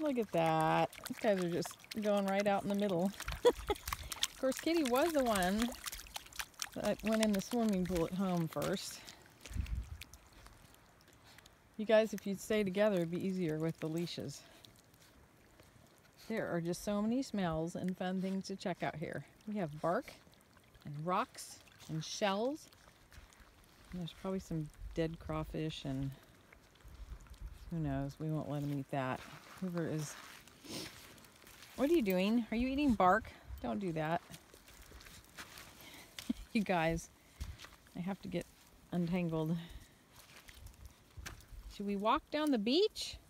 Look at that. These guys are just going right out in the middle. Of course, Kitty was the one that went in the swimming pool at home first. You guys, if you'd stay together, it'd be easier with the leashes. There are just so many smells and fun things to check out here. We have bark and rocks and shells. And there's probably some dead crawfish and who knows, we won't let him eat that. Hoover is... What are you doing? Are you eating bark? Don't do that. You guys, I have to get untangled. Should we walk down the beach?